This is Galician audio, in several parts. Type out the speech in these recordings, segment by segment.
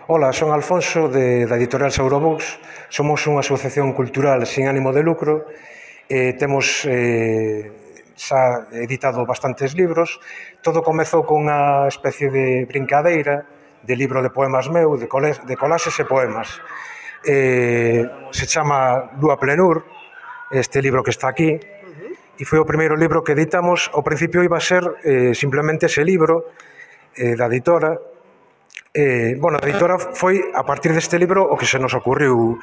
Ola, son Alfonso da editorial Saurobooks. Somos unha asociación cultural sin ánimo de lucro. Temos xa editado bastantes libros. Todo comezou con unha especie de brincadeira de libro de poemas meu, de colaxes e poemas. Se chama Lúa Plenur, este libro que está aquí, e foi o primeiro libro que editamos. Ao principio iba a ser simplemente ese libro da editora. A editora foi, a partir deste libro, o que se nos ocurriu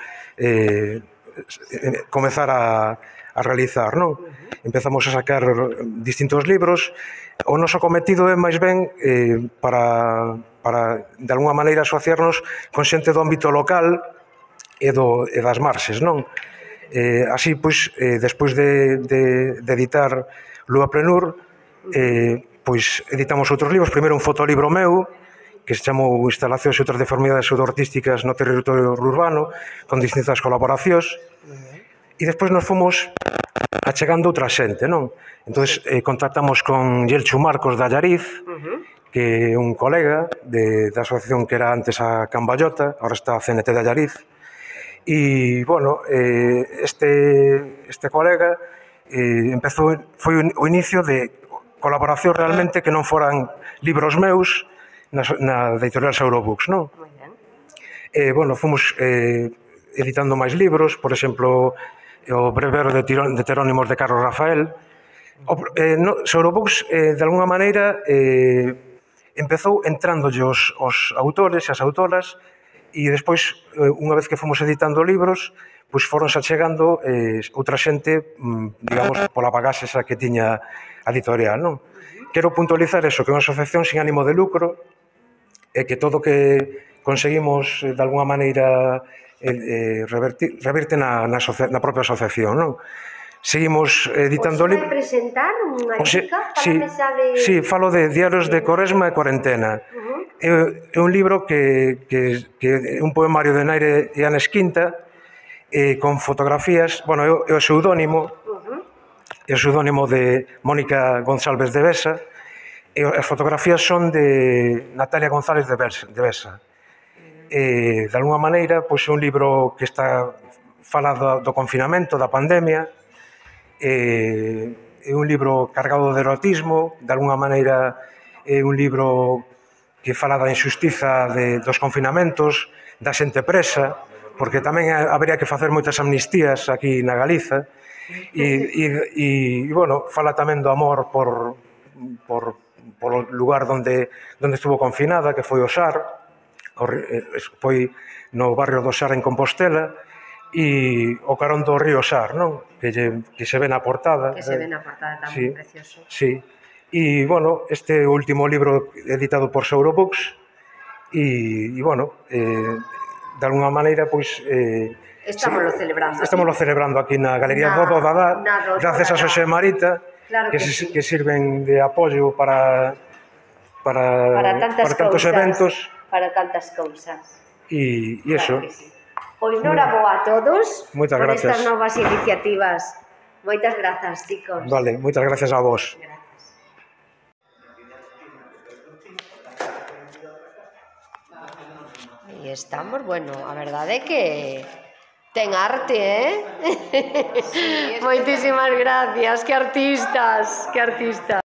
comezar a realizar, non? Empezamos a sacar distintos libros. O noso cometido é máis ben para de alguna maneira asociarnos con xente do ámbito local e das marxes, non? Así, pois, despois de editar Lúa Plenur, pois editamos outros libros. Primeiro un fotolibro meu, que se chamou Instalacións e outras deformidades pseudoartísticas no territorio urbano, con distintas colaboracións, e despois nos fomos achegando outra xente, non? Entón, contactamos con Yelchu Marcos da Allariz, que é un colega da asociación que era antes a Can Ballota, agora está a CNT da Allariz, e, bueno, este colega foi o inicio de colaboración realmente que non foran libros meus, na editorial Saurobooks, non? Fomos editando máis libros, por exemplo, o Breviario de Terónimos de Carlos Rafael. Saurobooks, de alguna maneira, empezou entrándolle os autores e as autoras, e despois, unha vez que fomos editando libros, pois foronse achegando outra xente, digamos, pola bagaxe esa que tiña a editorial, non? Quero puntualizar eso, que é unha asociación sin ánimo de lucro, e que todo o que conseguimos de alguna maneira reverte na propia asociación, non? Seguimos editando libros. Podes presentar unha chica? Sí, falo de Diarios de Coresma e Cuarentena. É un libro que é un poemario de Naire Llanes Quinta, con fotografías, é o pseudónimo de Mónica González de Besa, e as fotografías son de Natalia González de Besa. De alguna maneira, pois é un libro que está falado do confinamento, da pandemia, é un libro cargado de erotismo, de alguna maneira é un libro que fala da injustiza dos confinamentos, da xente presa, porque tamén habería que facer moitas amnistías aquí na Galiza, e fala tamén do amor por lugar onde estuvo confinada, que foi o Sar, foi no barrio do Sar en Compostela, e o carón do río Sar, non? Que se ve na portada. Que se ve na portada tamén, precioso. Sí, e, este último libro editado por Saurobooks, e, de alguna maneira, pois... Estámoslo celebrando aquí na Galería do Dadá, gracias a Xosé Marita, que sirven de apoio para tantos eventos. Para tantas cousas. E iso. Pois noraboa a todos por estas novas iniciativas. Moitas grazas, chicos. Vale, moitas gracias a vos. E estamos, a verdade é que ten arte, Moitísimas gracias, que artistas.